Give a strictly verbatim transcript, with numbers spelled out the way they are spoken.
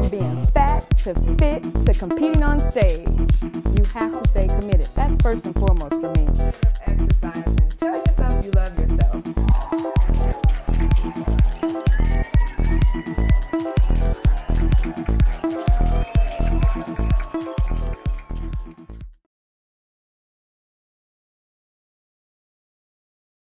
From being fat to fit to competing on stage, you have to stay committed. That's first and foremost for me. Exercising.